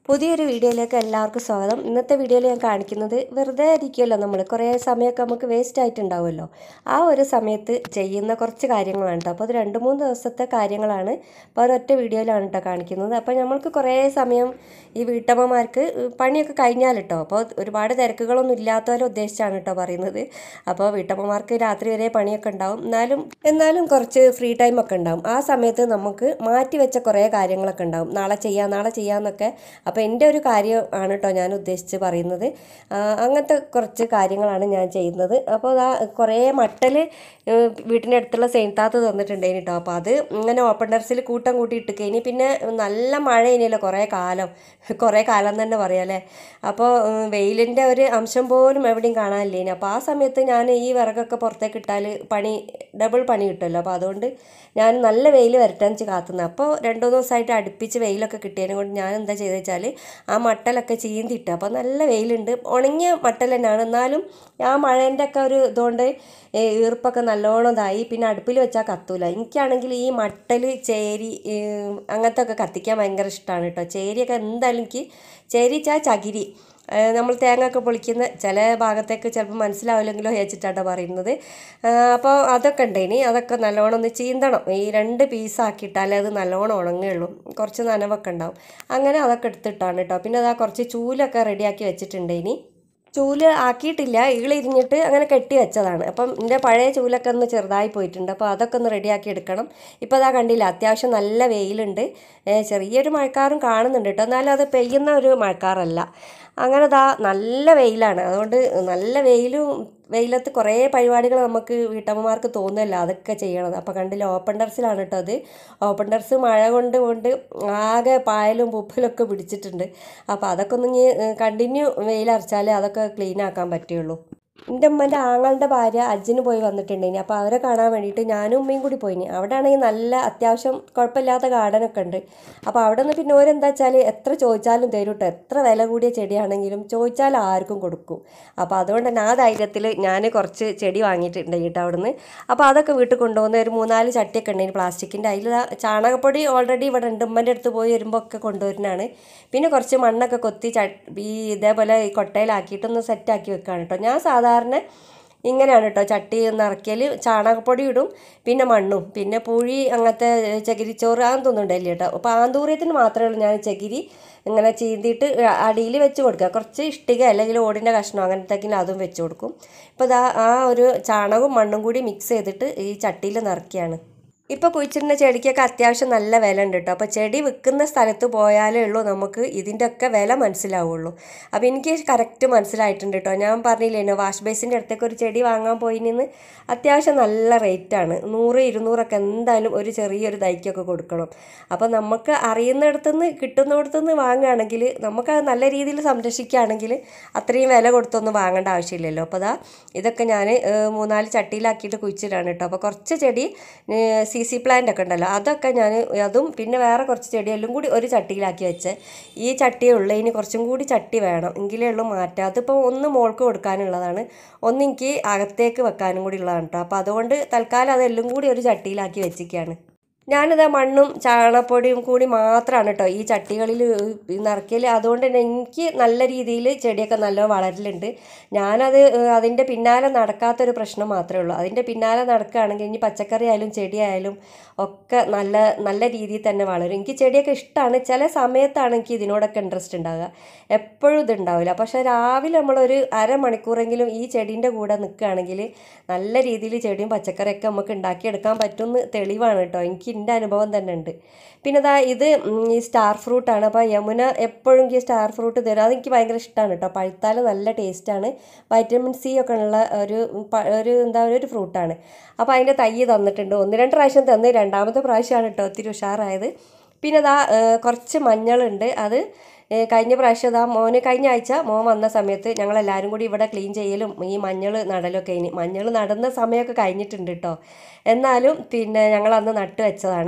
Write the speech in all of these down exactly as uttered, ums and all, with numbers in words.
പുതിയൊരു വീഡിയോയിലേക്ക് എല്ലാവർക്കും സ്വാഗതം. ഇന്നത്തെ വീഡിയോയിൽ ഞാൻ കാണിക്കുന്നത് വെറുതെ ഇരിക്കുമല്ലോ, നമ്മൾ കുറേ സമയമൊക്കെ നമുക്ക് വേസ്റ്റ് ആയിട്ടുണ്ടാവുമല്ലോ. ആ ഒരു സമയത്ത് ചെയ്യുന്ന കുറച്ച് കാര്യങ്ങളാണ് കേട്ടോ. അപ്പോൾ അത് രണ്ട് മൂന്ന് ദിവസത്തെ കാര്യങ്ങളാണ്. അപ്പോൾ ഒരൊറ്റ വീഡിയോയിലാണ് കേട്ടോ കാണിക്കുന്നത്. അപ്പോൾ നമ്മൾക്ക് കുറേ സമയം ഈ വീട്ടമ്മമാർക്ക് പണിയൊക്കെ കഴിഞ്ഞാൽ കേട്ടോ, അപ്പോൾ ഒരുപാട് തിരക്കുകളൊന്നും ഇല്ലാത്തവരെ ഉദ്ദേശിച്ചാണ് കേട്ടോ പറയുന്നത്. അപ്പോൾ വീട്ടമ്മമാർക്ക് രാത്രി വരെ പണിയൊക്കെ ഉണ്ടാവും, എന്നാലും എന്നാലും കുറച്ച് ഫ്രീ ടൈമൊക്കെ ഉണ്ടാവും. ആ സമയത്ത് നമുക്ക് മാറ്റി വെച്ച കുറേ കാര്യങ്ങളൊക്കെ ഉണ്ടാവും. നാളെ ചെയ്യാം നാളെ ചെയ്യാമെന്നൊക്കെ. അപ്പോൾ എൻ്റെ ഒരു കാര്യം ആണ് കേട്ടോ ഞാൻ ഉദ്ദേശിച്ച് പറയുന്നത്. അങ്ങനത്തെ കുറച്ച് കാര്യങ്ങളാണ് ഞാൻ ചെയ്യുന്നത്. അപ്പോൾ അതാ കുറേ മട്ടൽ വീട്ടിൻ്റെ അടുത്തുള്ള സെയിൻതാത്ത് തന്നിട്ടുണ്ടേനി കേട്ടോ. അപ്പോൾ അത് ഇങ്ങനെ ഓപ്പൺ ടെറസിൽ കൂട്ടം കൂട്ടി ഇട്ടിക്കഴിഞ്ഞ് പിന്നെ നല്ല മഴ ഇനിയല്ലോ, കുറേ കാലം കുറേ കാലം തന്നെ പറയാമല്ലേ. അപ്പോൾ വെയിലിൻ്റെ ഒരു അംശം പോലും എവിടെയും കാണാനില്ലേനി. അപ്പോൾ ആ സമയത്ത് ഞാൻ ഈ വിറകൊക്കെ പുറത്തേക്ക് ഇട്ടാൽ പണി ഡബിൾ പണി കിട്ടുമല്ലോ. അപ്പോൾ അതുകൊണ്ട് ഞാൻ നല്ല വെയിൽ വരട്ടെ വെച്ച് കാത്തുന്നത്. അപ്പോൾ രണ്ട് മൂന്ന് ദിവസമായിട്ട് അടുപ്പിച്ച് വെയിലൊക്കെ കിട്ടിയതിനെ കൊണ്ട് ഞാൻ എന്താ ചെയ്തത് വെച്ചാൽ ആ മട്ടലൊക്കെ ചീന്തിയിട്ട്, അപ്പോൾ നല്ല വെയിലുണ്ട്, ഉണങ്ങിയ മട്ടൽ തന്നെയാണ്, എന്നാലും ആ മഴേൻ്റെ ഒക്കെ ഒരു ഇതുകൊണ്ട് ഈർപ്പൊക്കെ നല്ലോണം ഇതായി. പിന്നെ അടുപ്പിൽ വെച്ചാൽ കത്തൂല. എനിക്കാണെങ്കിൽ ഈ മട്ടൽ ചേരി അങ്ങനത്തെ ഒക്കെ കത്തിക്കാൻ ഭയങ്കര ഇഷ്ടമാണ് കേട്ടോ. ചേരിയൊക്കെ എന്തായാലും എനിക്ക് ചേരി ചാ ചകിരി നമ്മൾ തേങ്ങ ഒക്കെ പൊളിക്കുന്ന ചില ഭാഗത്തേക്ക് ചിലപ്പോൾ മനസ്സിലാവില്ലെങ്കിലോ വെച്ചിട്ടാട്ടോ പറയുന്നത്. അപ്പോൾ അതൊക്കെ ഉണ്ടേനി, അതൊക്കെ നല്ലോണം ഒന്ന് ചീന്തണം. ഈ രണ്ട് പീസാക്കിയിട്ടാലേ അത് നല്ലോണം ഉണങ്ങുകയുള്ളൂ. കുറച്ച് നനവൊക്കെ ഉണ്ടാവും. അങ്ങനെ അതൊക്കെ എടുത്തിട്ടാണ് കേട്ടോ. പിന്നെ അതാ കുറച്ച് ചൂലൊക്കെ റെഡിയാക്കി വെച്ചിട്ടുണ്ടേനി. ചൂല് ആക്കിയിട്ടില്ല, ഈളിരിഞ്ഞിട്ട് അങ്ങനെ കെട്ടി വെച്ചതാണ്. അപ്പം എൻ്റെ പഴയ ചൂലൊക്കെ ഒന്ന് ചെറുതായി പോയിട്ടുണ്ട്. അപ്പോൾ അതൊക്കെ ഒന്ന് റെഡിയാക്കി എടുക്കണം. ഇപ്പോൾ അതാ കണ്ടില്ല, അത്യാവശ്യം നല്ല വെയിലുണ്ട്. ചെറിയൊരു മഴക്കാറും കാണുന്നുണ്ട് കേട്ടോ, എന്നാലും അത് പെയ്യുന്ന ഒരു മഴക്കാറല്ല. അങ്ങനെ ദാ നല്ല വെയിലാണ്. അതുകൊണ്ട് നല്ല വെയിലും വെയിലത്ത് കുറേ പരിപാടികൾ നമുക്ക് വീട്ടമ്മമാർക്ക് തോന്നുമല്ലോ, അതൊക്കെ ചെയ്യണത്. അപ്പോൾ കണ്ടില്ല, ഓപ്പൺ ടെറസിലാണ് കേട്ടോ അത്. ഓപ്പൺ ടെറസ് മഴ കൊണ്ട് കൊണ്ട് ആകെ പായലും പൂപ്പലൊക്കെ പിടിച്ചിട്ടുണ്ട്. അപ്പോൾ അതൊക്കെ ഒന്ന് ഇനി കണ്ടിന്യൂ വെയിലറച്ചാലേ അതൊക്കെ ക്ലീൻ ആക്കാൻ പറ്റുള്ളൂ. എൻ്റെ ഉമ്മൻ്റെ ആങ്ങളുടെ ഭാര്യ അജ്ജിന് പോയി വന്നിട്ടുണ്ടേനി. അപ്പോൾ അവരെ കാണാൻ വേണ്ടിയിട്ട് ഞാനും ഉമ്മയും കൂടി പോയിനി. അവിടെ ആണെങ്കിൽ നല്ല അത്യാവശ്യം കുഴപ്പമില്ലാത്ത ഗാർഡനൊക്കെ ഉണ്ട്. അപ്പോൾ അവിടെ നിന്ന് പിന്നെ ഓരെന്താ വെച്ചാൽ എത്ര ചോദിച്ചാലും തരും കേട്ടോ. എത്ര വില കൂടിയ ചെടിയാണെങ്കിലും ചോദിച്ചാൽ ആർക്കും കൊടുക്കും. അപ്പോൾ അതുകൊണ്ട് തന്നെ ആ ധൈര്യത്തിൽ ഞാൻ കുറച്ച് ചെടി വാങ്ങിയിട്ടുണ്ട് കേട്ടോ അവിടെ നിന്ന്. അപ്പോൾ അതൊക്കെ വീട്ടിൽ കൊണ്ടുപോകുന്ന ഒരു മൂന്നാല് ചട്ടിയൊക്കെ ഉണ്ടെങ്കിൽ പ്ലാസ്റ്റിക്കിൻ്റെ. അതിൽ ചാണകപ്പൊടി ഓൾറെഡി ഇവിടെ ഉണ്ട്, ഉമ്മൻ്റെ അടുത്ത് പോയി വരുമ്പോൾ ഒക്കെ കൊണ്ടുവരുന്നതാണ്. പിന്നെ കുറച്ച് മണ്ണൊക്കെ കൊത്തി ച ഈ ഇതേപോലെ ഈ കൊട്ടയിലാക്കിയിട്ടൊന്ന് സെറ്റാക്കി വെക്കുകയാണ് കേട്ടോ. ഞാൻ സാധാരണ ഇങ്ങനെയാണ് കേട്ടോ ചട്ടി നിറയ്ക്കൽ. ചാണകപ്പൊടി ഇടും, പിന്നെ മണ്ണും, പിന്നെ പുഴി അങ്ങനത്തെ ചകിരിച്ചോറ് അതൊന്നും തോന്നുന്നുണ്ടല്ലേ കേട്ടോ. അപ്പോൾ ആന്തൂര്യത്തിന് മാത്രമേ ഉള്ളൂ ഞാൻ ചകിരി ഇങ്ങനെ ചീന്തിയിട്ട് അടിയിൽ വെച്ച് കൊടുക്കുക. കുറച്ച് ഇഷ്ടിക അല്ലെങ്കിൽ ഓടിൻ്റെ കഷ്ണം അങ്ങനത്തേക്കിനും അതും വെച്ച് കൊടുക്കും. ഇപ്പോൾ ഇതാ ആ ഒരു ചാണകവും മണ്ണും കൂടി മിക്സ് ചെയ്തിട്ട് ഈ ചട്ടിയിൽ നിറയ്ക്കുകയാണ്. ഇപ്പോൾ കുഴിച്ചിടുന്ന ചെടിക്കൊക്കെ അത്യാവശ്യം നല്ല വില ഉണ്ട് കേട്ടോ. അപ്പോൾ ചെടി വിൽക്കുന്ന സ്ഥലത്ത് പോയാലേ ഉള്ളൂ നമുക്ക് ഇതിൻ്റെ ഒക്കെ വില മനസ്സിലാവുള്ളൂ. അപ്പോൾ എനിക്ക് കറക്റ്റ് മനസ്സിലായിട്ടുണ്ട് കേട്ടോ. ഞാൻ പറഞ്ഞില്ലേനോ, വാഷ് ബേസിൻ്റെ അടുത്തേക്ക് ഒരു ചെടി വാങ്ങാൻ പോയി നിന്ന് അത്യാവശ്യം നല്ല റേറ്റാണ്. നൂറ് ഇരുന്നൂറൊക്കെ എന്തായാലും ഒരു ചെറിയൊരു തൈക്കൊക്കെ കൊടുക്കണം. അപ്പോൾ നമുക്ക് അറിയുന്നിടത്തുനിന്ന് കിട്ടുന്നിടത്തുനിന്ന് വാങ്ങുകയാണെങ്കിൽ നമുക്കത് നല്ല രീതിയിൽ സംരക്ഷിക്കുകയാണെങ്കിൽ അത്രയും വില കൊടുത്തൊന്നും വാങ്ങേണ്ട ആവശ്യമില്ലല്ലോ. അപ്പോൾ അതാ ഇതൊക്കെ ഞാൻ മൂന്നാല് ചട്ടിയിലാക്കിയിട്ട് കുഴിച്ചിടാണ് കേട്ടോ. അപ്പോൾ കുറച്ച് ചെടി സി സി പ്ലാന്റ് ഒക്കെ ഉണ്ടല്ലോ, അതൊക്കെ ഞാൻ അതും പിന്നെ വേറെ കുറച്ച് ചെടിയെല്ലാം കൂടി ഒരു ചട്ടിയിലാക്കി വെച്ച്. ഈ ചട്ടിയേ ഉള്ളൂ, ഇനി കുറച്ചും കൂടി ചട്ടി വേണം എങ്കിലേ ഉള്ളൂ മാറ്റാം. അതിപ്പോൾ ഒന്ന് മോൾക്ക് കൊടുക്കാനുള്ളതാണ്, ഒന്ന് എനിക്ക് അകത്തേക്ക് വെക്കാനും കൂടി ഉള്ളതാണ് കേട്ടോ. അപ്പോൾ അതുകൊണ്ട് തൽക്കാലം അതെല്ലാം കൂടി ഒരു ചട്ടിയിലാക്കി വെച്ചിരിക്കുകയാണ്. ഞാനിതാ മണ്ണും ചാണകപ്പൊടിയും കൂടി മാത്രമാണ് കേട്ടോ ഈ ചട്ടികളിൽ നിറയ്ക്കൽ. അതുകൊണ്ട് തന്നെ എനിക്ക് നല്ല രീതിയിൽ ചെടിയൊക്കെ നല്ല വളരലുണ്ട്. ഞാനത് അതിൻ്റെ പിന്നാലെ നടക്കാത്തൊരു പ്രശ്നം മാത്രമേ ഉള്ളൂ. അതിൻ്റെ പിന്നാലെ നടക്കുകയാണെങ്കിൽ ഇനി പച്ചക്കറി ആയാലും ചെടി ആയാലും ഒക്കെ നല്ല നല്ല രീതിയിൽ തന്നെ വളരും. എനിക്ക് ചെടിയൊക്കെ ഇഷ്ടമാണ്. ചില സമയത്താണ് എനിക്ക് ഇതിനോടൊക്കെ ഇൻട്രസ്റ്റ് ഉണ്ടാവുക, എപ്പോഴും ഇതുണ്ടാവില്ല. പക്ഷേ രാവിലെ നമ്മളൊരു അരമണിക്കൂറെങ്കിലും ഈ ചെടീൻ്റെ കൂടെ നിൽക്കുകയാണെങ്കിൽ നല്ല രീതിയിൽ ചെടിയും പച്ചക്കറിയൊക്കെ നമുക്ക് ഉണ്ടാക്കിയെടുക്കാൻ പറ്റുമെന്ന് തെളിവാണ് കേട്ടോ. എനിക്ക് എൻ്റെ അനുഭവം തന്നെ ഉണ്ട്. പിന്നെ ഇതാ ഇത് ഈ സ്റ്റാർ ഫ്രൂട്ടാണ്. അപ്പോൾ യമുന എപ്പോഴും എനിക്ക് സ്റ്റാർ ഫ്രൂട്ട് തരും, അതെനിക്ക് ഭയങ്കര ഇഷ്ടമാണ് കേട്ടോ. പഴുത്താൽ നല്ല ടേസ്റ്റാണ്, വൈറ്റമിൻ സി ഒക്കെ ഉള്ള ഒരു ഒരു എന്താ പറയുക ഒരു ഫ്രൂട്ടാണ്. അപ്പോൾ അതിൻ്റെ തൈ തന്നിട്ടുണ്ട്. ഒന്ന് രണ്ട് പ്രാവശ്യം തന്ന്, രണ്ടാമത്തെ പ്രാവശ്യമാണ് കേട്ടോ ഒത്തിരി ഉഷാറായത്. പിന്നെ ഇതാ കുറച്ച് മഞ്ഞളുണ്ട്. അത് കഴിഞ്ഞ പ്രാവശ്യം ഇതാ മോന് കഴിഞ്ഞ ആഴ്ച മോൻ വന്ന സമയത്ത് ഞങ്ങളെല്ലാവരും കൂടി ഇവിടെ ക്ലീൻ ചെയ്യലും ഈ മഞ്ഞൾ നടലൊക്കെ കഴിഞ്ഞ് മഞ്ഞൾ നടുന്ന സമയമൊക്കെ കഴിഞ്ഞിട്ടുണ്ട് കേട്ടോ. എന്നാലും പിന്നെ ഞങ്ങളന്ന് നട്ട് വെച്ചതാണ്.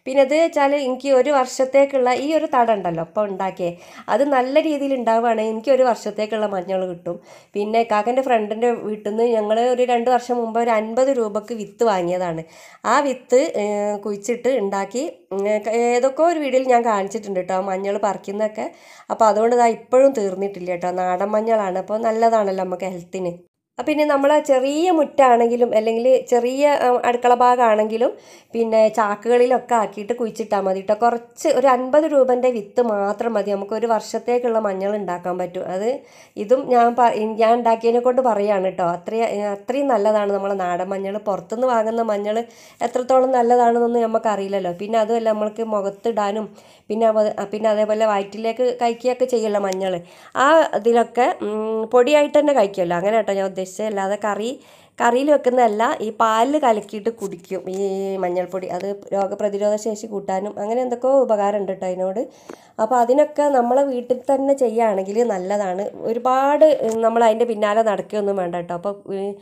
പിന്നെ ഇത് വെച്ചാൽ എനിക്ക് ഒരു വർഷത്തേക്കുള്ള ഈ ഒരു തട ഉണ്ടല്ലോ ഇപ്പോൾ ഉണ്ടാക്കിയേ, അത് നല്ല രീതിയിൽ ഉണ്ടാവുകയാണെങ്കിൽ എനിക്ക് ഒരു വർഷത്തേക്കുള്ള മഞ്ഞൾ കിട്ടും. പിന്നെ കാക്കൻ്റെ ഫ്രണ്ടിൻ്റെ വീട്ടിൽ നിന്ന് ഞങ്ങൾ ഒരു രണ്ട് വർഷം മുമ്പ് ഒരു അൻപത് രൂപക്ക് വിത്ത് വാങ്ങിയതാണ്. ആ വിത്ത് കുഴിച്ചിട്ട് ഉണ്ടാക്കി ഏതൊക്കെ ഒരു വീഡിയോയിൽ ഞാൻ കാണിച്ചിട്ടുണ്ട് കേട്ടോ, മഞ്ഞൾ പറിക്കുന്നതൊക്കെ. അപ്പോൾ അതുകൊണ്ട് ഇതാ ഇപ്പോഴും തീർന്നിട്ടില്ല കേട്ടോ. നാടൻ മഞ്ഞളാണ്, അപ്പോൾ നല്ലതാണല്ലോ നമുക്ക് ഹെൽത്തിന്. അപ്പം പിന്നെ നമ്മൾ ചെറിയ മുറ്റാണെങ്കിലും അല്ലെങ്കിൽ ചെറിയ അടുക്കള ഭാഗമാണെങ്കിലും പിന്നെ ചാക്കുകളിലൊക്കെ ആക്കിയിട്ട് കുഴിച്ചിട്ടാൽ മതി കേട്ടോ. കുറച്ച് ഒരു അൻപത് രൂപൻ്റെ വിത്ത് മാത്രം മതി, നമുക്ക് ഒരു വർഷത്തേക്കുള്ള മഞ്ഞൾ ഉണ്ടാക്കാൻ പറ്റും. അത് ഇതും ഞാൻ ഞാൻ ഉണ്ടാക്കിയതിനെ കൊണ്ട് പറയുകയാണ് കേട്ടോ. അത്രയും അത്രയും നല്ലതാണ് നമ്മളെ നാടൻ മഞ്ഞൾ. പുറത്തുനിന്ന് വാങ്ങുന്ന മഞ്ഞൾ എത്രത്തോളം നല്ലതാണെന്നൊന്നും നമുക്കറിയില്ലല്ലോ. പിന്നെ അതുമല്ല നമ്മൾക്ക് മുഖത്തിടാനും പിന്നെ പിന്നെ അതേപോലെ വയറ്റിലേക്ക് കഴിക്കുകയൊക്കെ ചെയ്യുമല്ലോ മഞ്ഞൾ. ആ ഇതിലൊക്കെ പൊടിയായിട്ട് തന്നെ കഴിക്കുമല്ലോ, അങ്ങനെ കേട്ടോ ഞാൻ ഉദ്ദേശിച്ചത്. അല്ലാതെ കറി കറിയിൽ വെക്കുന്നതല്ല, ഈ പാലിൽ കലക്കിയിട്ട് കുടിക്കും ഈ മഞ്ഞൾപ്പൊടി. അത് രോഗപ്രതിരോധ ശേഷി കൂട്ടാനും അങ്ങനെ എന്തൊക്കെയോ ഉപകാരം ഉണ്ട് കേട്ടോ അതിനോട്. അപ്പോൾ അതിനൊക്കെ നമ്മളെ വീട്ടിൽ തന്നെ ചെയ്യുകയാണെങ്കിൽ നല്ലതാണ്. ഒരുപാട് നമ്മൾ അതിൻ്റെ പിന്നാലെ നടക്കുകയൊന്നും വേണ്ട കേട്ടോ. അപ്പോൾ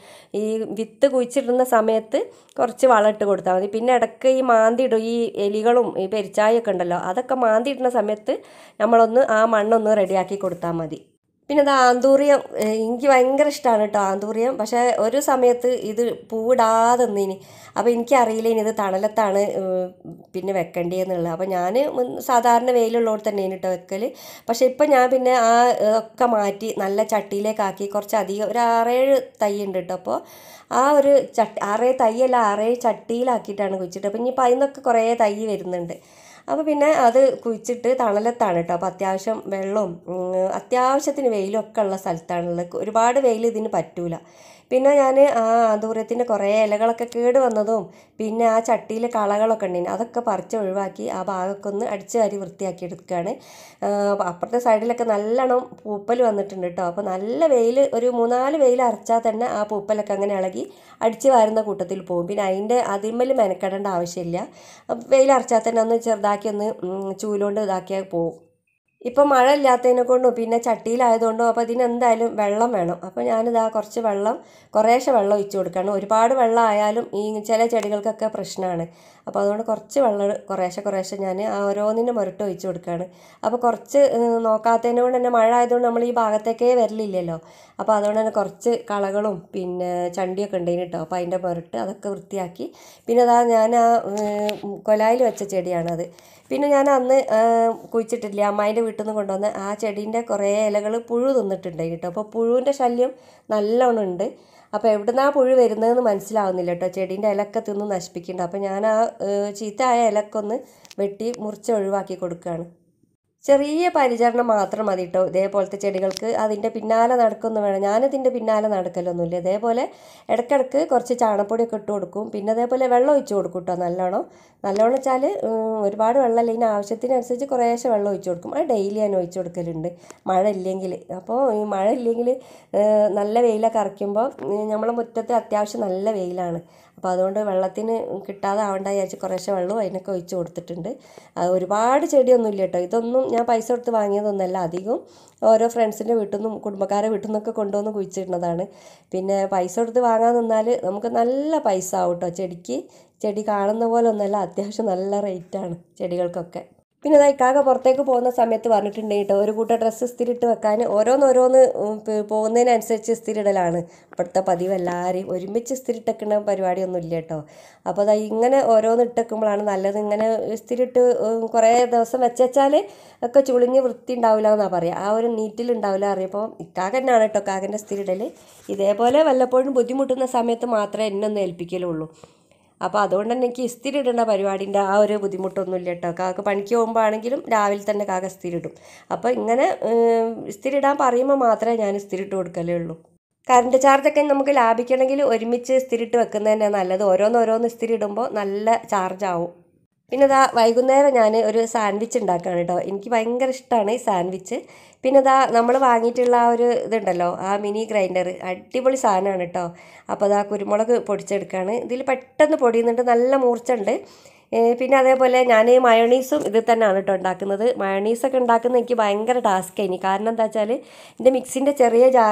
ഈ വിത്ത് കുഴിച്ചിടുന്ന സമയത്ത് കുറച്ച് വളം ഇട്ട് കൊടുത്താൽ മതി. പിന്നെ ഇടയ്ക്ക് ഈ മാന്തി ഇടും, ഈ എലികളും ഈ പെരിച്ചായൊക്കെ ഉണ്ടല്ലോ, അതൊക്കെ മാന്തി ഇടുന്ന സമയത്ത് നമ്മളൊന്ന് ആ മണ്ണൊന്ന് റെഡിയാക്കി കൊടുത്താൽ മതി. പിന്നെ അത് ആന്തൂറിയം എനിക്ക് ഭയങ്കര ഇഷ്ടമാണ് കേട്ടോ ആന്തൂറിയം. പക്ഷേ ഒരു സമയത്ത് ഇത് പൂവിടാതെ നിന്നിനി. അപ്പോൾ എനിക്കറിയില്ല ഇനി ഇത് തണലത്താണ് പിന്നെ വെക്കേണ്ടതെന്നുള്ളത്. അപ്പോൾ ഞാൻ സാധാരണ വെയിലുള്ളവർ തന്നെയാണ് കേട്ടോ വെക്കൽ. പക്ഷേ ഇപ്പം ഞാൻ പിന്നെ ആ ഒക്കെ മാറ്റി നല്ല ചട്ടിയിലേക്കാക്കി കുറച്ചധികം ഒരു ആറേഴ് തൈ ഉണ്ട് കേട്ടോ. അപ്പോൾ ആ ഒരു ചട്ടി ആറേഴ് തൈയല്ല ആറേഴ് ചട്ടിയിലാക്കിയിട്ടാണ് കുഴിച്ചിട്ട്. അപ്പോൾ ഇനിയിപ്പോൾ അതിൽ നിന്നൊക്കെ കുറേ തൈ വരുന്നുണ്ട്. അപ്പോൾ പിന്നെ അത് കുഴിച്ചിട്ട് തണലത്താണ് കേട്ടോ. അപ്പോൾ അത്യാവശ്യം വെള്ളവും അത്യാവശ്യത്തിന് വെയിലും ഒക്കെ ഉള്ള സ്ഥലത്താണുള്ളത്. ഒരുപാട് വെയിൽ ഇതിന് പറ്റൂല. പിന്നെ ഞാൻ ആ ആന്തൂര്യത്തിൻ്റെ കുറേ ഇലകളൊക്കെ കേട് വന്നതും പിന്നെ ആ ചട്ടിയിൽ കളകളൊക്കെ ഉണ്ടേന് അതൊക്കെ പറിച്ച് ഒഴിവാക്കി ആ ഭാഗമൊക്കെ ഒന്ന് അടിച്ച് വാരി വൃത്തിയാക്കി എടുക്കുകയാണ്. അപ്പുറത്തെ സൈഡിലൊക്കെ നല്ലോണം പൂപ്പൽ വന്നിട്ടുണ്ട് കേട്ടോ. അപ്പോൾ നല്ല വെയിൽ ഒരു മൂന്നാല് വെയിൽ അരച്ചാൽ തന്നെ ആ പൂപ്പലൊക്കെ അങ്ങനെ ഇളകി അടിച്ച് വാരുന്ന കൂട്ടത്തിൽ പോകും. പിന്നെ അതിൻ്റെ അതിന്മേൽ മെനക്കെടേണ്ട ആവശ്യമില്ല. വെയിൽ അരച്ചാൽ തന്നെ ഒന്ന് ചെറുതാക്കി ഒന്ന് ചൂലുകൊണ്ട് ഇതാക്കിയാൽ പോകും. ഇപ്പോൾ മഴ ഇല്ലാത്തതിനെ കൊണ്ടും പിന്നെ ചട്ടിയിലായതുകൊണ്ടും അപ്പോൾ ഇതിനെന്തായാലും വെള്ളം വേണം. അപ്പോൾ ഞാനിതാ കുറച്ച് വെള്ളം കുറേശ്ശെ വെള്ളം ഒഴിച്ച് കൊടുക്കണം. ഒരുപാട് വെള്ളം ആയാലും ഈ ചില ചെടികൾക്കൊക്കെ പ്രശ്നമാണ്. അപ്പോൾ അതുകൊണ്ട് കുറച്ച് വെള്ളം കുറേശ്ശെ കുറേശ്ശെ ഞാൻ ഓരോന്നിനും മുരട്ട് ഒഴിച്ച് കൊടുക്കുകയാണ്. അപ്പോൾ കുറച്ച് നോക്കാത്തതിനെ കൊണ്ട് തന്നെ മഴ ആയതുകൊണ്ട് നമ്മൾ ഈ ഭാഗത്തേക്കേ വരലില്ലല്ലോ. അപ്പോൾ അതുകൊണ്ട് തന്നെ കുറച്ച് കളകളും പിന്നെ ചണ്ടിയൊക്കെ ഉണ്ടെങ്കിൽ കേട്ടോ. അപ്പോൾ അതിൻ്റെ മുരട്ട് അതൊക്കെ വൃത്തിയാക്കി പിന്നെ അതാ ഞാൻ ആ കൊലായിൽ വെച്ച ചെടിയാണത്. പിന്നെ ഞാൻ അന്ന് കുഴിച്ചിട്ടില്ല, അമ്മായിൻ്റെ വീട്ടിൽ നിന്ന് കൊണ്ടുവന്ന് ആ ചെടീൻ്റെ കുറേ ഇലകൾ പുഴു തിന്നിട്ടുണ്ട് കേട്ടോ. അപ്പോൾ പുഴുവിൻ്റെ ശല്യം നല്ലോണം ഉണ്ട്. അപ്പോൾ എവിടുന്നാണ് പുഴു വരുന്നതെന്ന് മനസ്സിലാവുന്നില്ല കേട്ടോ. ചെടീൻ്റെ ഇലക്കെ തിന്ന് നശിപ്പിക്കുന്നുണ്ട്. അപ്പോൾ ഞാൻ ആ ചീത്തയായ ഇലക്കൊന്ന് വെട്ടി മുറിച്ച് ഒഴിവാക്കി കൊടുക്കുകയാണ്. ചെറിയ പരിചരണം മാത്രം മതി കേട്ടോ ഇതേപോലത്തെ ചെടികൾക്ക്. അതിൻ്റെ പിന്നാലെ നടക്കൊന്നും വേണം. ഞാനതിൻ്റെ പിന്നാലെ നടക്കലൊന്നുമില്ല. ഇതേപോലെ ഇടയ്ക്കിടയ്ക്ക് കുറച്ച് ചാണകപ്പൊടിയൊക്കെ ഇട്ട് കൊടുക്കും. പിന്നെ അതേപോലെ വെള്ളം ഒഴിച്ച് കൊടുക്കും കേട്ടോ. നല്ലോണം നല്ലോണം വെച്ചാൽ ഒരുപാട് വെള്ളമല്ല, ഇതിന് ആവശ്യത്തിനനുസരിച്ച് കുറേശ്ശെ വെള്ളം ഒഴിച്ച് കൊടുക്കും. അത് ഡെയിലി ഞാൻ ഒഴിച്ച് കൊടുക്കലുണ്ട് മഴ ഇല്ലെങ്കിൽ. അപ്പോൾ ഈ മഴ ഇല്ലെങ്കിൽ നല്ല വെയിലൊക്കെ അറയ്ക്കുമ്പോൾ നമ്മളെ മുറ്റത്ത് അത്യാവശ്യം നല്ല വെയിലാണ്. അപ്പോൾ അതുകൊണ്ട് വെള്ളത്തിന് കിട്ടാതെ ആവണ്ട വിചാരിച്ച് കുറേശ്ശെ വെള്ളവും അതിനൊക്കെ ഒഴിച്ച് കൊടുത്തിട്ടുണ്ട്. ഒരുപാട് ചെടിയൊന്നുമില്ല കേട്ടോ. ഇതൊന്നും ഞാൻ പൈസ കൊടുത്ത് വാങ്ങിയതൊന്നുമല്ല. അധികം ഓരോ ഫ്രണ്ട്സിൻ്റെ വീട്ടിൽ നിന്നും കുടുംബക്കാരെ വീട്ടിൽ നിന്നൊക്കെ കൊണ്ടുവന്ന് കുഴിച്ചിടുന്നതാണ്. പിന്നെ പൈസ കൊടുത്ത് വാങ്ങാൻ നിന്നാൽ നമുക്ക് നല്ല പൈസ ആവും കേട്ടോ ചെടിക്ക്. ചെടി കാണുന്ന പോലെ ഒന്നുമല്ല, അത്യാവശ്യം നല്ല റേറ്റാണ് ചെടികൾക്കൊക്കെ. പിന്നെ ഇതാ ഇക്കാക്ക പുറത്തേക്ക് പോകുന്ന സമയത്ത് പറഞ്ഞിട്ടുണ്ട് കേട്ടോ ഒരു കൂട്ടം ഡ്രസ്സ് ഇസ്തിരിട്ട് വെക്കാൻ. ഓരോന്നോരോന്ന് പോകുന്നതിനനുസരിച്ച് ഇസ്തിരിടലാണ് ഇപ്പോഴത്തെ പതിവ്. എല്ലാവരെയും ഒരുമിച്ച് ഇസ്തിരിട്ടേക്കുന്ന പരിപാടിയൊന്നും ഇല്ല കേട്ടോ. അപ്പോൾ അതാ ഇങ്ങനെ ഓരോന്ന് ഇട്ടേക്കുമ്പോഴാണ് നല്ലത്. ഇങ്ങനെ ഇസ്തിരിട്ട് കുറേ ദിവസം വെച്ചാൽ ഒക്കെ ചുളിഞ്ഞ് വൃത്തി ഉണ്ടാവില്ല എന്നാണ് പറയുക. ആ ഒരു നീറ്റിലുണ്ടാവില്ല അറിയപ്പോൾ ഇക്കാക്ക തന്നെയാണ് കേട്ടോ കാക്കൻ്റെ ഇസ്തിരിടൽ. ഇതേപോലെ വല്ലപ്പോഴും ബുദ്ധിമുട്ടുന്ന സമയത്ത് മാത്രമേ എന്നെ ഒന്ന് ഏൽപ്പിക്കലുള്ളൂ. അപ്പോൾ അതുകൊണ്ട് തന്നെ എനിക്ക് ഇസ്തിരി ഇടേണ്ട പരിപാടിൻ്റെ ആ ഒരു ബുദ്ധിമുട്ടൊന്നുമില്ല കേട്ടോ. കാക്ക പണിക്ക് പോകുമ്പോൾ ആണെങ്കിലും രാവിലെ തന്നെ കാക്ക ഇസ്തിരി ഇടും. അപ്പോൾ ഇങ്ങനെ ഇസ്തിരി ഇടാൻ പറയുമ്പോൾ മാത്രമേ ഞാൻ ഇസ്തിരി ഇട്ട് കൊടുക്കലേ ഉള്ളൂ. കറണ്ട് ചാർജൊക്കെ നമുക്ക് ലാഭിക്കണമെങ്കിൽ ഒരുമിച്ച് ഇസ്തിരി ഇട്ട് വെക്കുന്നത് തന്നെ നല്ലത്. ഓരോന്നോരോന്ന് ഇസ്തിരി ഇടുമ്പോൾ നല്ല ചാർജ് ആവും. പിന്നെ ഇതാ വൈകുന്നേരം ഞാൻ ഒരു സാൻഡ്വിച്ച് ഉണ്ടാക്കുകയാണ് കേട്ടോ. എനിക്ക് ഭയങ്കര ഇഷ്ടമാണ് ഈ സാൻഡ്വിച്ച്. പിന്നെ ഇതാ നമ്മൾ വാങ്ങിയിട്ടുള്ള ആ ഒരു ഇതുണ്ടല്ലോ ആ മിനി ഗ്രൈൻഡർ, അടിപൊളി സാധനമാണ് കേട്ടോ. അപ്പോൾ അതാ കുരുമുളക് പൊടിച്ചെടുക്കുകയാണ്. ഇതിൽ പെട്ടെന്ന് പൊടിയുന്നുണ്ട്, നല്ല മൂർച്ചുണ്ട്. പിന്നെ അതേപോലെ ഞാൻ മയോണീസും ഇതിൽ തന്നെയാണ് കേട്ടോ ഉണ്ടാക്കുന്നത്. മയോണീസൊക്കെ ഉണ്ടാക്കുന്നത് എനിക്ക് ഭയങ്കര ടാസ്ക്കായിനി. കാരണം എന്താ വെച്ചാൽ എൻ്റെ മിക്സിൻ്റെ ചെറിയ ജാറ്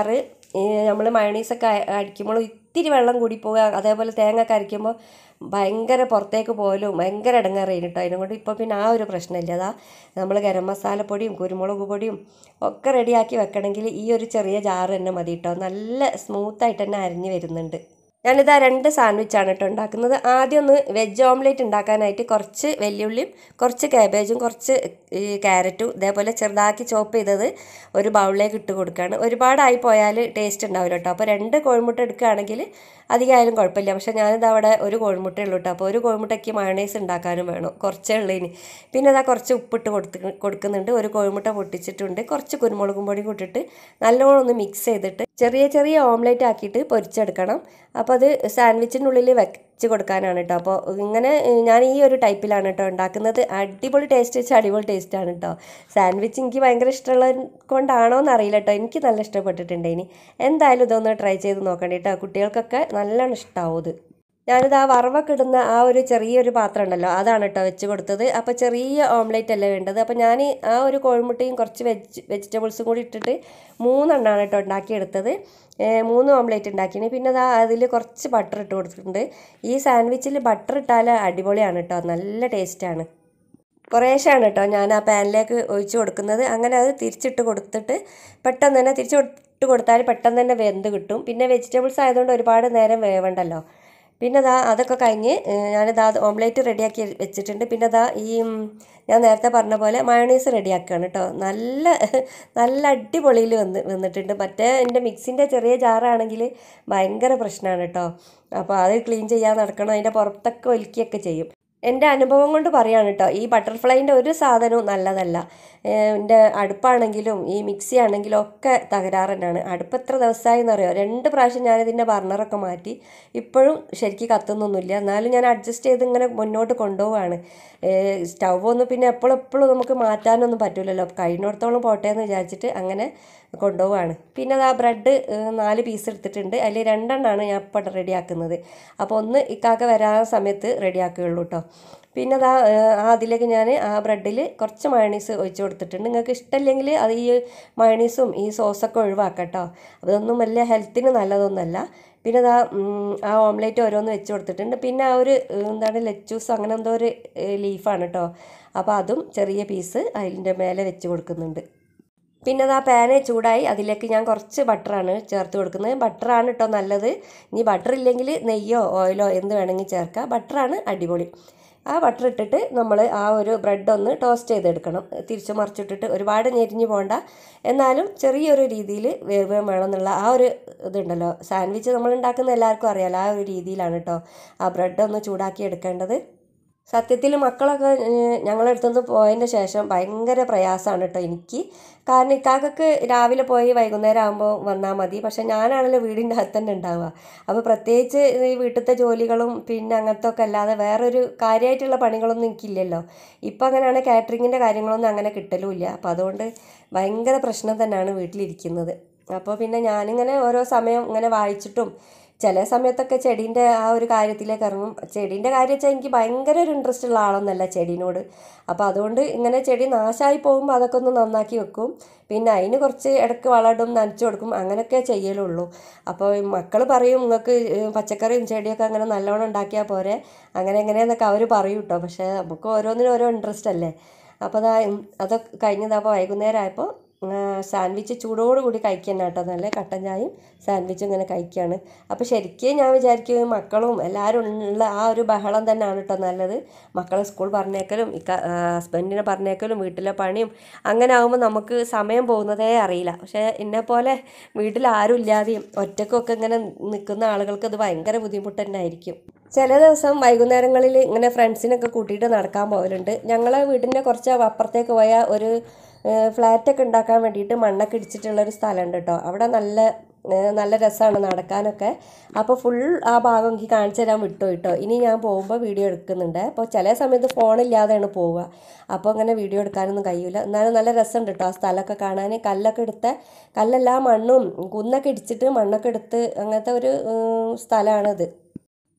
നമ്മൾ മയണീസൊക്കെ അടിക്കുമ്പോൾ ഇത്തിരി വെള്ളം കൂടി പോകുക, അതേപോലെ തേങ്ങ ഒക്കെ അരയ്ക്കുമ്പോൾ ഭയങ്കര പുറത്തേക്ക് പോലും ഭയങ്കര ഇടങ്ങേറായി കേട്ടോ. അതിനെക്കൊണ്ട് ഇപ്പോൾ പിന്നെ ആ ഒരു പ്രശ്നമില്ല. അതാ നമ്മൾ ഗരം മസാലപ്പൊടിയും കുരുമുളക് പൊടിയും ഒക്കെ റെഡിയാക്കി വെക്കണമെങ്കിൽ ഈ ഒരു ചെറിയ ജാറ് തന്നെ മതി കേട്ടോ. നല്ല സ്മൂത്തായിട്ട് തന്നെ അരിഞ്ഞ് വരുന്നുണ്ട്. ഞാനിതാ രണ്ട് സാൻഡ്വിച്ചാണ് കേട്ടോ ഉണ്ടാക്കുന്നത്. ആദ്യം ഒന്ന് വെജ് ഓംലേറ്റ് ഉണ്ടാക്കാനായിട്ട് കുറച്ച് വെല്ലുള്ളിയും കുറച്ച് കാബേജും കുറച്ച് ഈ ക്യാരറ്റും ഇതേപോലെ ചെറുതാക്കി ചോപ്പ് ചെയ്തത് ഒരു ബൗളിലേക്ക് ഇട്ട് കൊടുക്കുകയാണ്. ഒരുപാടായി പോയാൽ ടേസ്റ്റ് ഉണ്ടാവില്ല കേട്ടോ. അപ്പോൾ രണ്ട് കോഴിമുട്ട എടുക്കുകയാണെങ്കിൽ അധികമായാലും കുഴപ്പമില്ല. പക്ഷേ ഞാനിത് അവിടെ ഒരു കോഴിമുട്ട ഉള്ളൂ കേട്ടോ. അപ്പോൾ ഒരു കോഴിമുട്ടയ്ക്ക് മയണൈസ് ഉണ്ടാക്കാനും വേണം, കുറച്ചേ ഉള്ളതിന്. പിന്നെ ഇതാ കുറച്ച് ഉപ്പിട്ട് കൊടുത്ത് കൊടുക്കുന്നുണ്ട്. ഒരു കോഴിമുട്ട പൊട്ടിച്ചിട്ടുണ്ട്. കുറച്ച് കുരുമുളകും പൊടി കൂട്ടിയിട്ട് നല്ലോണം ഒന്ന് മിക്സ് ചെയ്തിട്ട് ചെറിയ ചെറിയ ഓംലേറ്റ് ആക്കിയിട്ട് പൊരിച്ചെടുക്കണം. അപ്പോൾ അത് സാൻഡ്വിച്ചിനുള്ളിൽ വെച്ച് കൊടുക്കാനാണ് കേട്ടോ. അപ്പോൾ ഇങ്ങനെ ഞാൻ ഈ ഒരു ടൈപ്പിലാണ് കേട്ടോ ഉണ്ടാക്കുന്നത്. അടിപൊളി ടേസ്റ്റ് വെച്ചാൽ അടിപൊളി ടേസ്റ്റാണ് കേട്ടോ. സാൻഡ്വിച്ച് എനിക്ക് ഭയങ്കര ഇഷ്ടമുള്ളത് കൊണ്ടാണോ എന്നറിയില്ല കേട്ടോ. എനിക്ക് നല്ല ഇഷ്ടപ്പെട്ടിട്ടുണ്ട്. ഇനി എന്തായാലും ഇതൊന്ന് ട്രൈ ചെയ്ത് നോക്കണ്ട കേട്ടോ. കുട്ടികൾക്കൊക്കെ നല്ലോണം ഇഷ്ടമാവും ഇത്. ഞാനിത് ആ വറവൊക്കെ ഇടുന്ന ആ ഒരു ചെറിയൊരു പാത്രം ഉണ്ടല്ലോ, അതാണ് കേട്ടോ വെച്ച് കൊടുത്തത്. അപ്പോൾ ചെറിയ ഓംലേറ്റ് അല്ലേ വേണ്ടത്. അപ്പോൾ ഞാൻ ആ ഒരു കോഴിമുട്ടയും കുറച്ച് വെജ് വെജിറ്റബിൾസും കൂടി ഇട്ടിട്ട് മൂന്നെണ്ണമാണ് കേട്ടോ ഉണ്ടാക്കിയെടുത്തത്. മൂന്ന് ഓംലേറ്റ് ഉണ്ടാക്കിന്. പിന്നെ അതാ അതിൽ കുറച്ച് ബട്ടർ ഇട്ട് കൊടുത്തിട്ടുണ്ട്. ഈ സാൻഡ്വിച്ചിൽ ബട്ടർ ഇട്ടാൽ അടിപൊളിയാണ് കേട്ടോ, നല്ല ടേസ്റ്റാണ്. കുറേശ്ശാണ് കേട്ടോ ഞാൻ ആ പാനിലേക്ക് ഒഴിച്ച് കൊടുക്കുന്നത്. അങ്ങനെ അത് തിരിച്ചിട്ട് കൊടുത്തിട്ട് പെട്ടെന്ന് തന്നെ തിരിച്ച് ഇട്ട് കൊടുത്താൽ പെട്ടെന്ന് തന്നെ വെന്ത് കിട്ടും. പിന്നെ വെജിറ്റബിൾസ് ആയതുകൊണ്ട് ഒരുപാട് നേരം വേവണ്ടല്ലോ. പിന്നെ അതാ അതൊക്കെ കഴിഞ്ഞ് ഞാനിതാ ഓംലേറ്റ് റെഡിയാക്കി വെച്ചിട്ടുണ്ട്. പിന്നെ അതാ ഈ ഞാൻ നേരത്തെ പറഞ്ഞ പോലെ മയോണൈസ് റെഡിയാക്കുകയാണ് കേട്ടോ. നല്ല നല്ല അടിപൊളിയിൽ വന്ന് വന്നിട്ടുണ്ട്. മറ്റേ എൻ്റെ മിക്സിൻ്റെ ചെറിയ ജാറാണെങ്കിൽ ഭയങ്കര പ്രശ്നമാണ് കേട്ടോ. അപ്പോൾ അത് ക്ലീൻ ചെയ്യാൻ നടക്കണം, അതിൻ്റെ പുറത്തൊക്കെ ഒലിക്കുകയൊക്കെ ചെയ്യും. എൻ്റെ അനുഭവം കൊണ്ട് പറയുകയാണ് കേട്ടോ. ഈ ബട്ടർഫ്ലൈൻ്റെ ഒരു സാധനവും നല്ലതല്ല. എൻ്റെ അടുപ്പാണെങ്കിലും ഈ മിക്സി ആണെങ്കിലും ഒക്കെ തകരാറ് തന്നെയാണ്. അടുപ്പ് എത്ര ദിവസമായി എന്നറിയോ, രണ്ട് പ്രാവശ്യം ഞാനിതിൻ്റെ ബർണറൊക്കെ മാറ്റി. ഇപ്പോഴും ശരിക്കും കത്തുന്നൊന്നുമില്ല. എന്നാലും ഞാൻ അഡ്ജസ്റ്റ് ചെയ്ത് ഇങ്ങനെ മുന്നോട്ട് കൊണ്ടുപോവുകയാണ്. സ്റ്റൗവൊന്നും പിന്നെ എപ്പോഴും എപ്പോഴും നമുക്ക് മാറ്റാനൊന്നും പറ്റില്ലല്ലോ. കഴിഞ്ഞിടത്തോളം പോട്ടെ എന്ന് വിചാരിച്ചിട്ട് അങ്ങനെ കൊണ്ടുപോവുകയാണ്. പിന്നെ അത് ആ ബ്രെഡ് നാല് പീസ് എടുത്തിട്ടുണ്ട്. അതിൽ രണ്ടെണ്ണമാണ് ഞാൻ ഇപ്പോൾ റെഡിയാക്കുന്നത്. അപ്പോൾ ഒന്ന് ഇക്കാക്ക വരാൻ സമയത്ത് റെഡിയാക്കുകയുള്ളൂ കേട്ടോ. പിന്നെ അതാ അതിലേക്ക് ഞാൻ ആ ബ്രെഡിൽ കുറച്ച് മയണീസ് ഒഴിച്ച് കൊടുത്തിട്ടുണ്ട്. നിങ്ങൾക്ക് ഇഷ്ടമില്ലെങ്കിൽ അത് ഈ മയണീസും ഈ സോസൊക്കെ ഒഴിവാക്കാം കേട്ടോ. അതൊന്നും വലിയ ഹെൽത്തിന് നല്ലതൊന്നുമല്ല. പിന്നെ അതാ ആ ഓംലേറ്റ് ഓരോന്ന് വെച്ച് കൊടുത്തിട്ടുണ്ട്. പിന്നെ ആ ഒരു എന്താണ് ലെച്ചൂസ് അങ്ങനെ എന്തോ ഒരു ലീഫാണ് കേട്ടോ. അപ്പോൾ അതും ചെറിയ പീസ് അതിൻ്റെ മേലെ വെച്ച് കൊടുക്കുന്നുണ്ട്. പിന്നെ അത് ആ പാന് ചൂടായി അതിലേക്ക് ഞാൻ കുറച്ച് ബട്ടറാണ് ചേർത്ത് കൊടുക്കുന്നത്. ബട്ടറാണ് കേട്ടോ നല്ലത്. ഇനി ബട്ടർ ഇല്ലെങ്കിൽ നെയ്യോ ഓയിലോ എന്ത് വേണമെങ്കിൽ ചേർക്കാം. ബട്ടറാണ് അടിപൊളി. ആ ബട്ടർ ഇട്ടിട്ട് നമ്മൾ ആ ഒരു ബ്രെഡ് ഒന്ന് ടോസ്റ്റ് ചെയ്തെടുക്കണം. തിരിച്ചു മറിച്ചിട്ടിട്ട് ഒരുപാട് ഞെരിഞ്ഞ് പോകണ്ട, എന്നാലും ചെറിയൊരു രീതിയിൽ വേവ് വേണം എന്നുള്ള ആ ഒരു ഇതുണ്ടല്ലോ. സാൻഡ്വിച്ച് നമ്മൾ ഉണ്ടാക്കുന്ന എല്ലാവർക്കും അറിയാമല്ലോ, ആ ഒരു രീതിയിലാണ് കേട്ടോ ആ ബ്രെഡ് ഒന്ന് ചൂടാക്കി എടുക്കേണ്ടത്. സത്യത്തിൽ മക്കളൊക്കെ ഞങ്ങളുടെ അടുത്തുനിന്ന് പോയതിൻ്റെ ശേഷം ഭയങ്കര പ്രയാസമാണ് കേട്ടോ എനിക്ക്. കാരണം ഇക്കാക്കൊക്കെ രാവിലെ പോയി വൈകുന്നേരം ആകുമ്പോൾ വന്നാൽ മതി. പക്ഷേ ഞാനാണല്ലോ വീടിൻ്റെ അകത്ത് തന്നെ ഉണ്ടാവുക. അപ്പോൾ പ്രത്യേകിച്ച് ഈ വീട്ടിലത്തെ ജോലികളും പിന്നെ അങ്ങനത്തെ ഒക്കെ അല്ലാതെ വേറൊരു കാര്യമായിട്ടുള്ള പണികളൊന്നും എനിക്കില്ലല്ലോ. ഇപ്പം അങ്ങനെയാണ്, കാറ്ററിങ്ങിൻ്റെ കാര്യങ്ങളൊന്നും അങ്ങനെ കിട്ടലുമില്ല. അപ്പോൾ അതുകൊണ്ട് ഭയങ്കര പ്രശ്നം തന്നെയാണ് വീട്ടിലിരിക്കുന്നത്. അപ്പോൾ പിന്നെ ഞാനിങ്ങനെ ഓരോ സമയം ഇങ്ങനെ വായിച്ചിട്ടും ചില സമയത്തൊക്കെ ചെടീൻ്റെ ആ ഒരു കാര്യത്തിലേക്ക് ഇറങ്ങും. ചെടീൻ്റെ കാര്യം വെച്ചാൽ എനിക്ക് ഭയങ്കര ഒരു ഇൻട്രസ്റ്റ് ഉള്ള ആളൊന്നല്ല ചെടീനോട്. അപ്പോൾ അതുകൊണ്ട് ഇങ്ങനെ ചെടി നാശമായി പോകുമ്പോൾ അതൊക്കെ ഒന്ന് നന്നാക്കി വെക്കും. പിന്നെ അതിന് കുറച്ച് ഇടയ്ക്ക് വളമിടും, നനച്ചു കൊടുക്കും, അങ്ങനെയൊക്കെ ചെയ്യലുള്ളൂ. അപ്പോൾ മക്കൾ പറയും നിങ്ങൾക്ക് പച്ചക്കറിയും ചെടിയൊക്കെ അങ്ങനെ നല്ലോണം ഉണ്ടാക്കിയാൽ പോരെ അങ്ങനെ എങ്ങനെയെന്നൊക്കെ അവർ പറയും കേട്ടോ. പക്ഷേ നമുക്ക് ഓരോന്നിനും ഓരോ ഇൻട്രസ്റ്റ് അല്ലേ. അപ്പോൾ അതാ അതൊക്കെ കഴിഞ്ഞതപ്പോൾ വൈകുന്നേരം ആയപ്പോൾ സാൻഡ്വിച്ച് ചൂടോടുകൂടി കഴിക്കാൻ കേട്ടോ. നല്ല കട്ടൻ ചായയും സാൻഡ്വിച്ചും ഇങ്ങനെ കഴിക്കുകയാണ്. അപ്പോൾ ശരിക്കും ഞാൻ വിചാരിക്കും മക്കളും എല്ലാവരും ഉള്ള ആ ഒരു ബഹളം തന്നെയാണ് കേട്ടോ നല്ലത്. മക്കളെ സ്കൂൾ പറഞ്ഞേക്കലും ഇക്ക ഹസ്ബൻഡിനെ പറഞ്ഞേക്കലും വീട്ടിലെ പണിയും അങ്ങനെ ആകുമ്പോൾ നമുക്ക് സമയം പോകുന്നതേ അറിയില്ല. പക്ഷേ എന്നെപ്പോലെ വീട്ടിൽ ആരും ഇല്ലാതെയും ഒറ്റക്കൊക്കെ ഇങ്ങനെ നിൽക്കുന്ന ആളുകൾക്ക് അത് ഭയങ്കര ബുദ്ധിമുട്ട് തന്നെ ആയിരിക്കും. ചില ദിവസം വൈകുന്നേരങ്ങളിൽ ഇങ്ങനെ ഫ്രണ്ട്സിനൊക്കെ കൂട്ടിയിട്ട് നടക്കാൻ പോകലുണ്ട്. ഞങ്ങളെ വീടിൻ്റെ കുറച്ച് അപ്പുറത്തേക്ക് പോയ ഒരു ഫ്ലാറ്റൊക്കെ ഉണ്ടാക്കാൻ വേണ്ടിയിട്ട് മണ്ണൊക്കെ ഇടിച്ചിട്ടുള്ളൊരു സ്ഥലമുണ്ട് കേട്ടോ. അവിടെ നല്ല നല്ല രസമാണ് നടക്കാനൊക്കെ. അപ്പോൾ ഫുൾ ആ ഭാഗം എനിക്ക് കാണിച്ചു തരാൻ വിട്ടു കേട്ടോ. ഇനി ഞാൻ പോകുമ്പോൾ വീഡിയോ എടുക്കുന്നുണ്ട്. അപ്പോൾ ചില സമയത്ത് ഫോണില്ലാതെയാണ് പോവുക. അപ്പോൾ അങ്ങനെ വീഡിയോ എടുക്കാനൊന്നും കഴിയില്ല. എന്നാലും നല്ല രസമുണ്ട് കേട്ടോ ആ സ്ഥലമൊക്കെ കാണാൻ. കല്ലൊക്കെ എടുത്ത കല്ലെല്ലാം മണ്ണും കുന്നൊക്കെ ഇടിച്ചിട്ട് മണ്ണൊക്കെ എടുത്ത് അങ്ങനത്തെ ഒരു സ്ഥലമാണത്.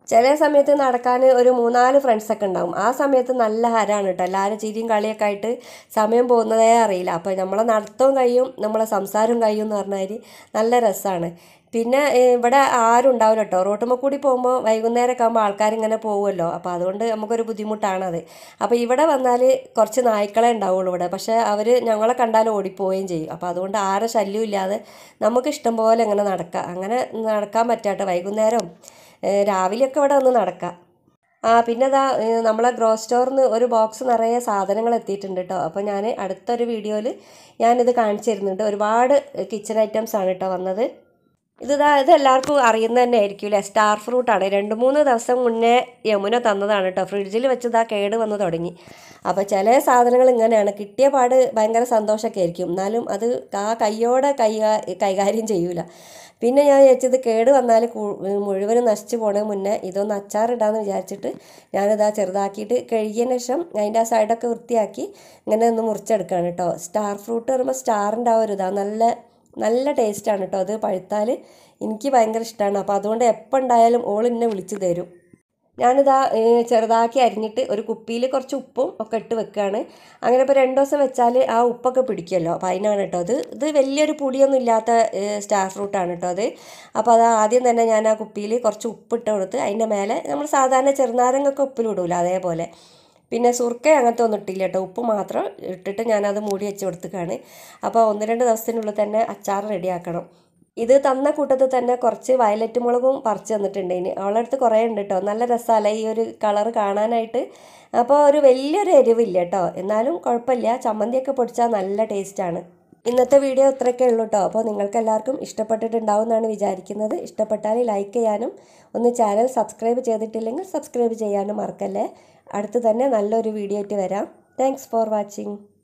ചില സമയത്ത് നടക്കാൻ ഒരു മൂന്നാല് ഫ്രണ്ട്സൊക്കെ ഉണ്ടാവും. ആ സമയത്ത് നല്ല ഹരമാണ് കേട്ടോ. എല്ലാവരും ചിരിയും കളിയൊക്കെ ആയിട്ട് സമയം പോകുന്നതേ അറിയില്ല. അപ്പോൾ നമ്മളെ നടത്തവും കഴിയും, നമ്മളെ സംസാരവും കഴിയും എന്ന് പറഞ്ഞാൽ നല്ല രസമാണ്. പിന്നെ ഇവിടെ ആരും ഉണ്ടാവില്ല കേട്ടോ. റോട്ടുമ്മ കൂടി പോകുമ്പോൾ വൈകുന്നേരമൊക്കെ ആകുമ്പോൾ ആൾക്കാരിങ്ങനെ പോകുമല്ലോ. അപ്പോൾ അതുകൊണ്ട് നമുക്കൊരു ബുദ്ധിമുട്ടാണത്. അപ്പോൾ ഇവിടെ വന്നാൽ കുറച്ച് നായ്ക്കളെ ഉണ്ടാവുള്ളൂ ഇവിടെ. പക്ഷേ അവർ ഞങ്ങളെ കണ്ടാൽ ഓടിപ്പോവുകയും ചെയ്യും. അപ്പോൾ അതുകൊണ്ട് ആരെ ശല്യവും ഇല്ലാതെ നമുക്ക് ഇഷ്ടം പോലെ ഇങ്ങനെ നടക്കാം. അങ്ങനെ നടക്കാൻ പറ്റാട്ടോ വൈകുന്നേരം രാവിലെയൊക്കെ ഇവിടെ ഒന്ന് നടക്കാം. ആ പിന്നെ അതാ നമ്മളെ ഗ്രോ സ്റ്റോറിൽ നിന്ന് ഒരു ബോക്സ് നിറയെ സാധനങ്ങൾ എത്തിയിട്ടുണ്ട് കേട്ടോ. അപ്പോൾ ഞാൻ അടുത്തൊരു വീഡിയോയിൽ ഞാനിത് കാണിച്ചു തരുന്നുണ്ട്. ഒരുപാട് കിച്ചൺ ഐറ്റംസ് ആണ് കേട്ടോ വന്നത്. ഇതാ ഇത് എല്ലാവർക്കും അറിയുന്ന തന്നെ ആയിരിക്കും അല്ലേ, സ്റ്റാർ ഫ്രൂട്ടാണ്. രണ്ട് മൂന്ന് ദിവസം മുന്നേ യമുന തന്നതാണ് കേട്ടോ. ഫ്രിഡ്ജിൽ വെച്ചതാ കേട് വന്ന് തുടങ്ങി. അപ്പോൾ ചില സാധനങ്ങൾ ഇങ്ങനെയാണ്, കിട്ടിയ പാട് ഭയങ്കര സന്തോഷമൊക്കെ ആയിരിക്കും, എന്നാലും അത് ആ കയ്യോടെ കൈ കൈകാര്യം ചെയ്യൂല. പിന്നെ ഞാൻ വിചാരിച്ചത് കേട് വന്നാൽ മുഴുവനും നശിച്ചു പോണേ മുന്നേ ഇതൊന്ന് അച്ചാറിടാമെന്ന് വിചാരിച്ചിട്ട് ഞാനിതാ ചെറുതാക്കിയിട്ട് കഴുകിയതിന് ശേഷം അതിൻ്റെ ആ സൈഡൊക്കെ വൃത്തിയാക്കി ഇങ്ങനെ ഒന്ന് മുറിച്ചെടുക്കുകയാണ് കേട്ടോ. സ്റ്റാർ ഫ്രൂട്ട് പറയുമ്പോൾ സ്റ്റാറിൻ്റെ ആ ഒരു ഇതാ നല്ല നല്ല ടേസ്റ്റാണ് കേട്ടോ. അത് പഴുത്താൽ എനിക്ക് ഭയങ്കര ഇഷ്ടമാണ്. അപ്പോൾ അതുകൊണ്ട് എപ്പോൾ ഉണ്ടായാലും ഓൾ എന്നെ വിളിച്ച് തരും. ഞാനിതാ ചെറുതാക്കി അരിഞ്ഞിട്ട് ഒരു കുപ്പിയിൽ കുറച്ച് ഉപ്പും ഒക്കെ ഇട്ട് വെക്കുകയാണ്. അങ്ങനെ ഇപ്പോൾ രണ്ട് ദിവസം വെച്ചാൽ ആ ഉപ്പൊക്കെ പിടിക്കുമല്ലോ. അപ്പോൾ അതിനാണ് കേട്ടോ അത്. ഇത് വലിയൊരു പുളിയൊന്നും ഇല്ലാത്ത സ്റ്റാർ ഫ്രൂട്ടാണ് കേട്ടോ അത്. അപ്പോൾ അത് ആദ്യം തന്നെ ഞാൻ ആ കുപ്പിയിൽ കുറച്ച് ഉപ്പിട്ട് കൊടുത്ത് അതിൻ്റെ മേലെ നമ്മൾ സാധാരണ ചെറുനാരങ്ങൊക്കെ ഉപ്പിലിടൂല അതേപോലെ. പിന്നെ സുർക്ക അങ്ങനത്തെ ഒന്നും ഇട്ടില്ല കേട്ടോ, ഉപ്പ് മാത്രം ഇട്ടിട്ട് ഞാനത് മൂടി വെച്ച് കൊടുത്തേക്കാണ്. അപ്പോൾ ഒന്ന് രണ്ട് ദിവസത്തിനുള്ളിൽ തന്നെ അച്ചാർ റെഡിയാക്കണം. ഇത് തന്ന കൂട്ടത്തിൽ തന്നെ കുറച്ച് വയലറ്റ് മുളകും പറിച്ച് തന്നിട്ടുണ്ട്. ഇനി അവളുടെ അടുത്ത് കുറേ ഉണ്ട് കേട്ടോ. നല്ല രസമല്ലേ ഈ ഒരു കളറ് കാണാനായിട്ട്. അപ്പോൾ ഒരു വലിയൊരു എരിവില്ല കേട്ടോ, എന്നാലും കുഴപ്പമില്ല. ചമ്മന്തിയൊക്കെ പൊടിച്ചാൽ നല്ല ടേസ്റ്റാണ്. ഇന്നത്തെ വീഡിയോ ഇത്രയൊക്കെ ഉള്ളൂ കേട്ടോ. അപ്പോൾ നിങ്ങൾക്ക് എല്ലാവർക്കും ഇഷ്ടപ്പെട്ടിട്ടുണ്ടാവും എന്നാണ് വിചാരിക്കുന്നത്. ഇഷ്ടപ്പെട്ടാൽ ലൈക്ക് ചെയ്യാനും ഒന്ന് ചാനൽ സബ്സ്ക്രൈബ് ചെയ്തിട്ടില്ലെങ്കിൽ സബ്സ്ക്രൈബ് ചെയ്യാനും മറക്കല്ലേ. അടുത്ത് തന്നെ നല്ലൊരു വീഡിയോ ആയിട്ട് വരാം. Thanks for watching.